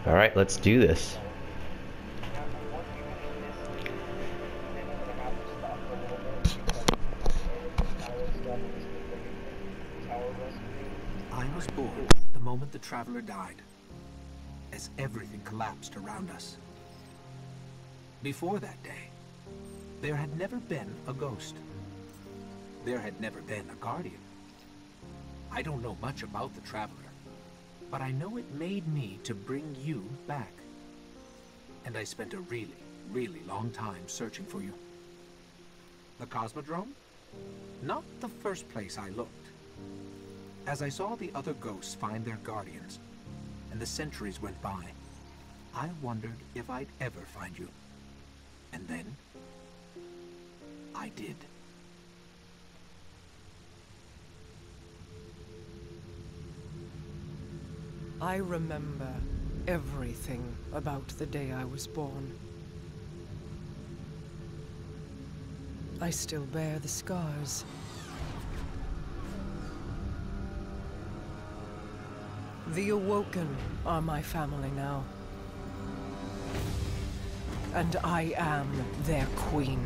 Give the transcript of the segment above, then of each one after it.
Alright, let's do this. I was born the moment the Traveler died, as everything collapsed around us. Before that day, there had never been a ghost. There had never been a Guardian. I don't know much about the Traveler, but I know it made me to bring you back. And I spent a really, really long time searching for you. The Cosmodrome? Not the first place I looked. As I saw the other ghosts find their guardians, and the centuries went by, I wondered if I'd ever find you. And then, I did. I remember everything about the day I was born. I still bear the scars. The Awoken are my family now. And I am their queen.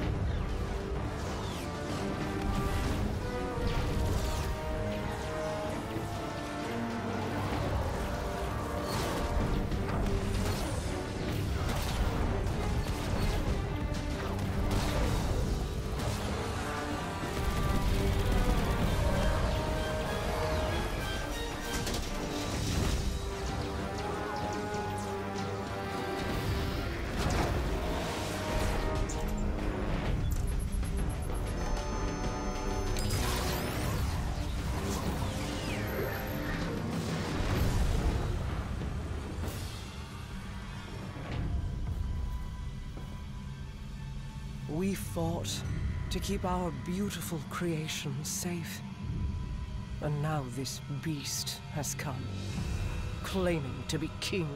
We fought to keep our beautiful creation safe. And now this beast has come, claiming to be king.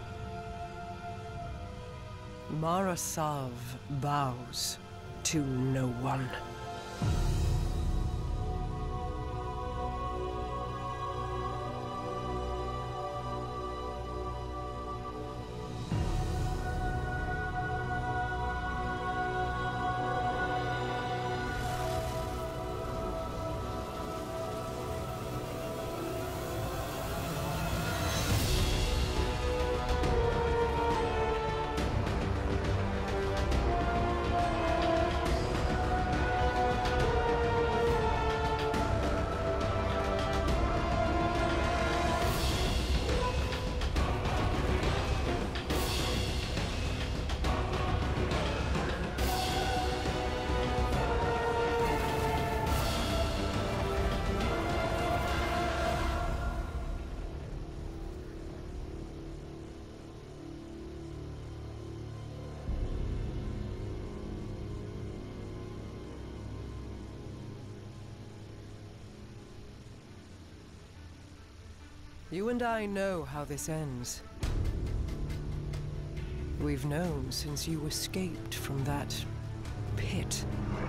Mara Sov bows to no one. You and I know how this ends. We've known since you escaped from that pit.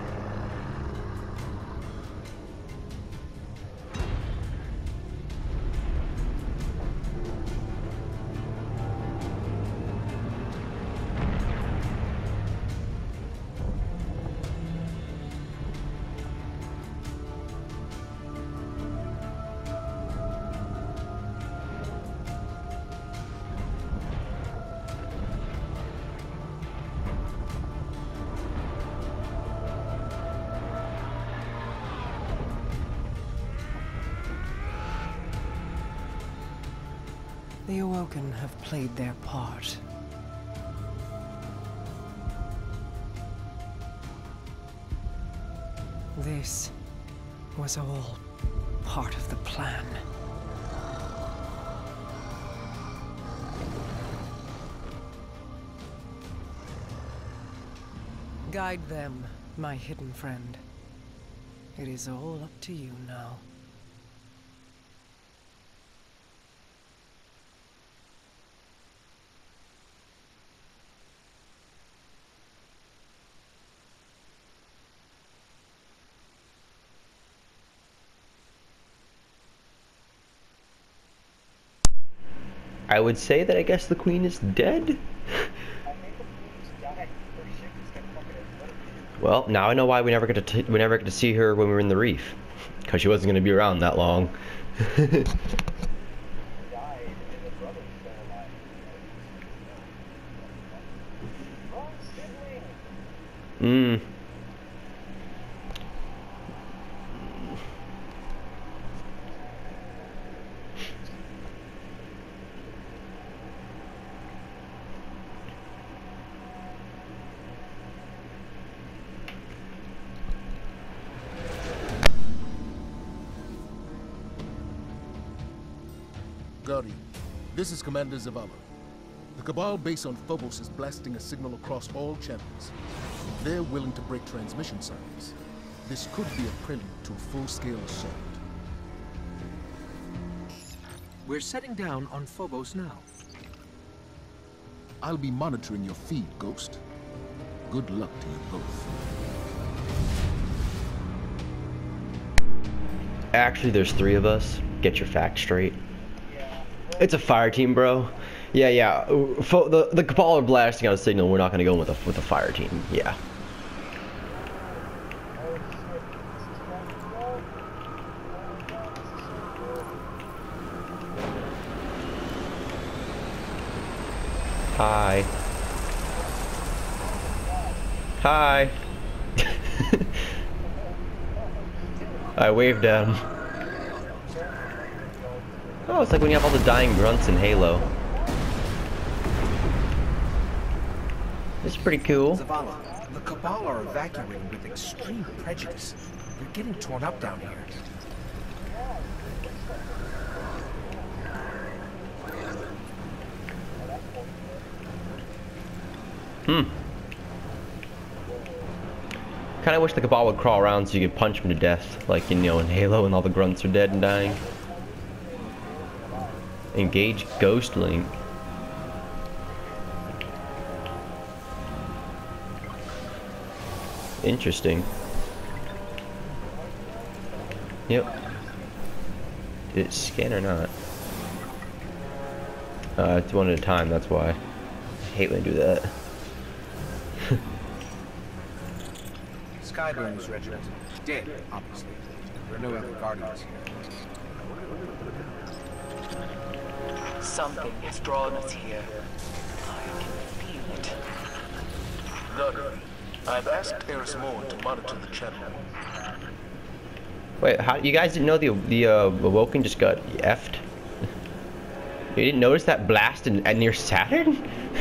The Awoken have played their part. This was all part of the plan. Guide them, my hidden friend. It is all up to you now. I would say that I guess the queen is dead. Well, now I know why we never get to see her when we were in the reef, because she wasn't going to be around that long. Hmm. Guardian, this is Commander Zavala. The Cabal base on Phobos is blasting a signal across all channels. They're willing to break transmission circuits. This could be a prelude to a full-scale assault. We're setting down on Phobos now. I'll be monitoring your feed, Ghost. Good luck to you both. Actually, there's 3 of us. Get your facts straight. It's a fire team, bro. Yeah. The Cabal are blasting out a signal. We're not gonna go with a fire team. Yeah. Hi. Hi. I waved at him. Oh, it's like when you have all the dying grunts in Halo. It's pretty cool. Zavala, the Cabal are evacuating with extreme prejudice. They're getting torn up down here. Kinda wish the Cabal would crawl around so you could punch them to death, like, you know, in Halo when all the grunts are dead and dying. Engage Ghost Link. Interesting. Yep. Did it scan or not? It's one at a time, that's why. I hate when I do that. Skyburner's regiment. Dead, obviously. There are no other Guardians here. Something has drawn us here. I can feel it. Guardian, I've asked Erismore to monitor the channel. Wait, how you guys didn't know the Awoken just got effed? You didn't notice that blast near Saturn?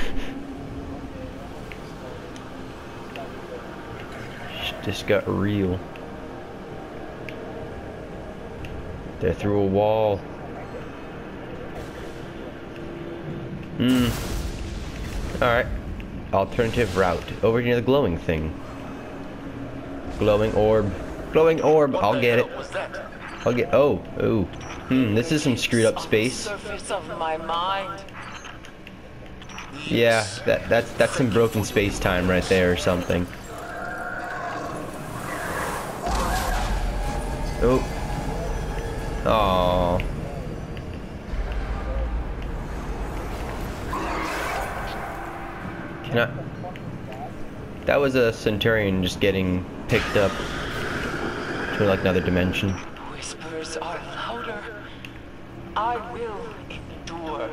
Just got real. They're through a wall. Alright. Alternative route. Over near the glowing thing. Glowing orb. Glowing orb. I'll get it. I'll get. Oh. Ooh. This is some screwed up space. Surface of my mind. Yeah, that's some broken space time right there or something. Oh. Aww. Can I? That was a Centurion just getting picked up to like another dimension. Whispers are louder. I will endure.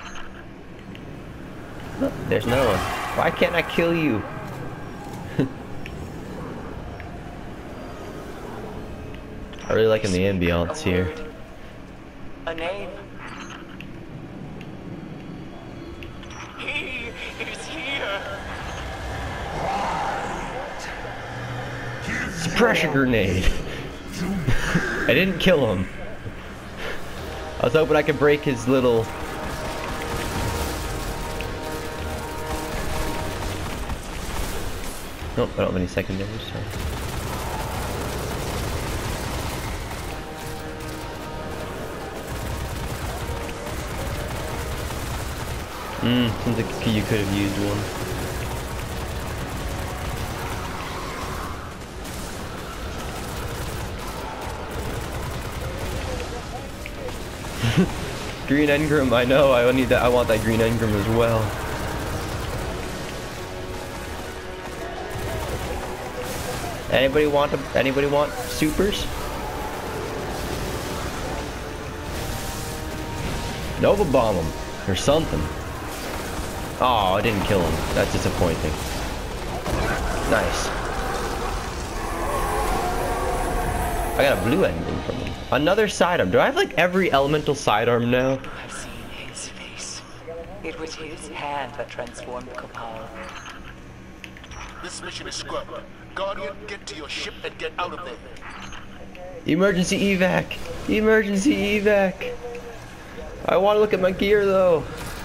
Look, there's no one. Why can't I kill you? I really liking the ambiance here. A name. He is here. Suppression grenade. I didn't kill him. I was hoping I could break his little. Nope, I don't have any secondaries. So. Seems like you could have used one. Green engram, I know, I need that. I want that green engram as well. Anybody want supers? Nova bomb him or something. Oh, I didn't kill him. That's disappointing. Nice. I got a blue engram from him. Another sidearm. Do I have like every elemental sidearm now? I've seen his face. It was his hand that transformed Cabal. This mission is scrubbed. Guardian, get to your ship and get out of there. Emergency evac. Emergency evac. I want to look at my gear though.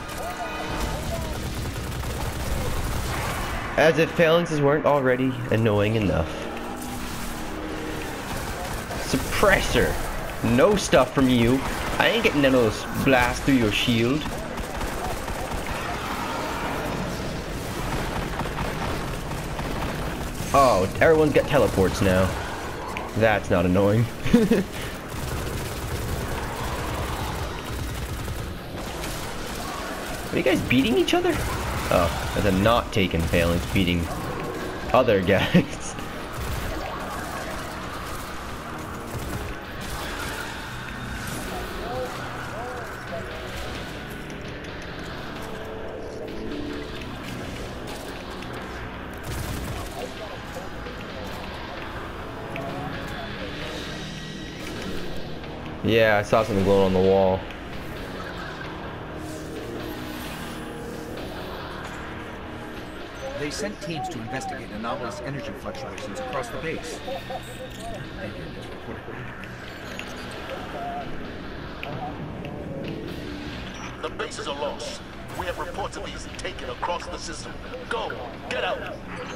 As if phalanxes weren't already annoying enough. Suppressor. No stuff from you. I ain't getting none of those blasts through your shield. Oh, everyone's got teleports now. That's not annoying. Are you guys beating each other? Oh, that's a not taken phalanx beating other guys. Yeah, I saw something glowing on the wall. They sent teams to investigate anomalous energy fluctuations across the base. The bases are lost. We have reports of these taken across the system. Go! Get out!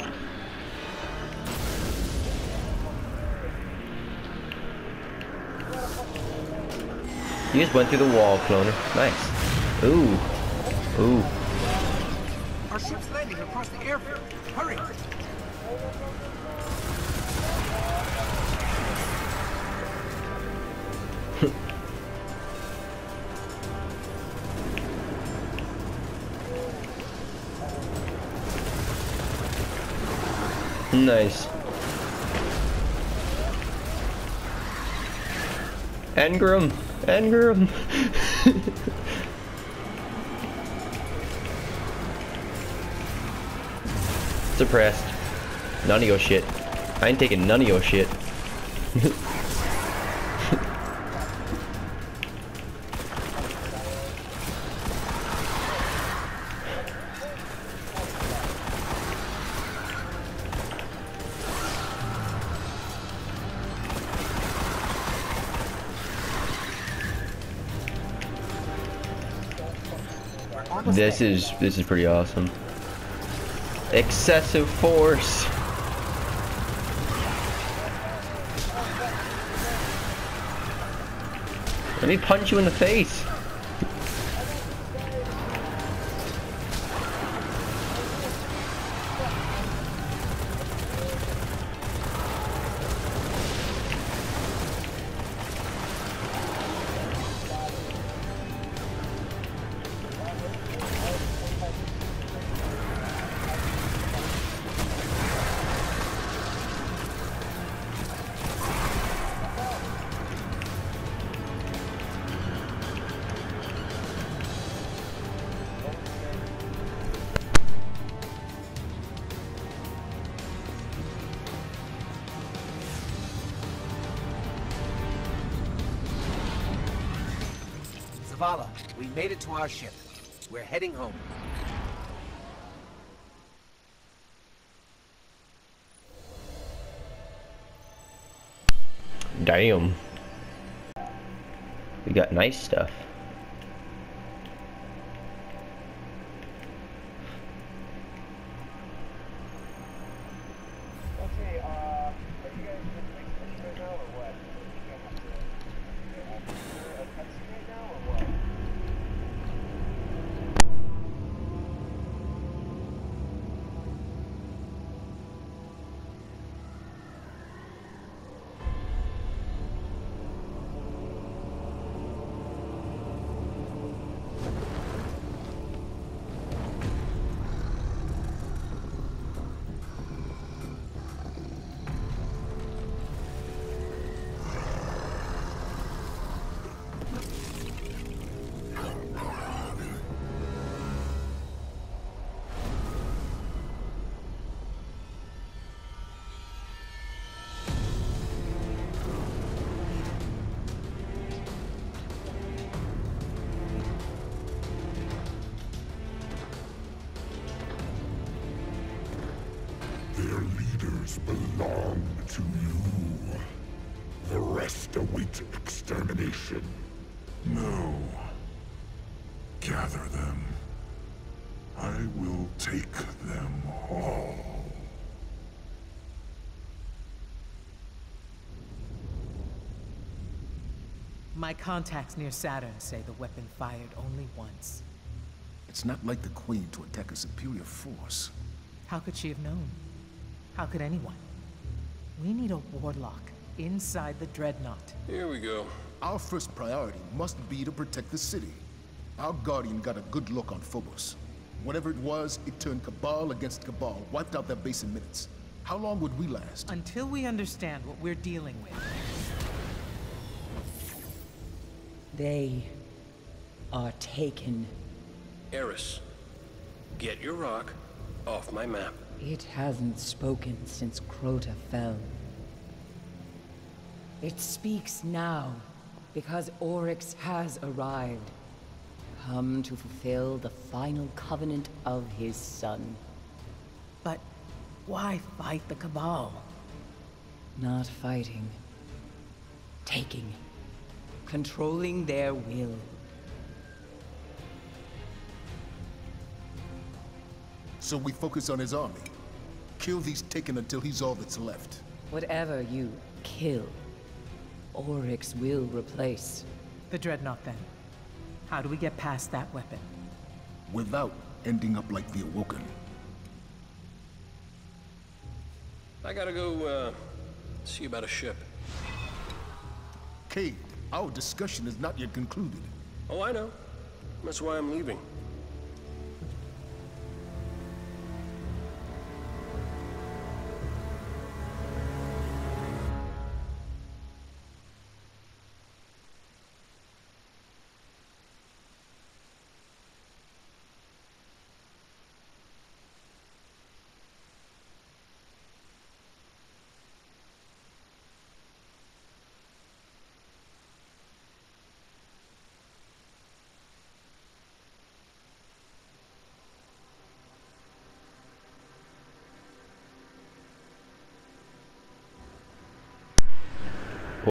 You just went through the wall, cloner. Nice. Ooh. Ooh. Our ship's landing across the airfield. Hurry! Nice. Engram! Engram! Suppressed. None of your shit. I ain't taking none of your shit. This is pretty awesome. Excessive force. Let me punch you in the face. Zavala, we made it to our ship. We're heading home. Damn. We got nice stuff. Okay, are you guys just making this right now or what? A cutscene right now or what? Their leaders belong to you. The rest await extermination. No. Gather them. I will take them all. My contacts near Saturn say the weapon fired only once. It's not like the Queen to attack a superior force. How could she have known? How could anyone? We need a warlock inside the Dreadnought. Here we go. Our first priority must be to protect the city. Our Guardian got a good look on Phobos. Whatever it was, it turned Cabal against Cabal, wiped out their base in minutes. How long would we last? Until we understand what we're dealing with. They are taken. Eris, get your rock off my map. It hasn't spoken since Crota fell. It speaks now, because Oryx has arrived. Come to fulfill the final covenant of his son. But why fight the Cabal? Not fighting. Taking. Controlling their will. So we focus on his army. Kill these Taken until he's all that's left. Whatever you kill, Oryx will replace. The Dreadnought, then. How do we get past that weapon? Without ending up like the Awoken. I gotta go, see about a ship. Cade, our discussion is not yet concluded. Oh, I know. That's why I'm leaving.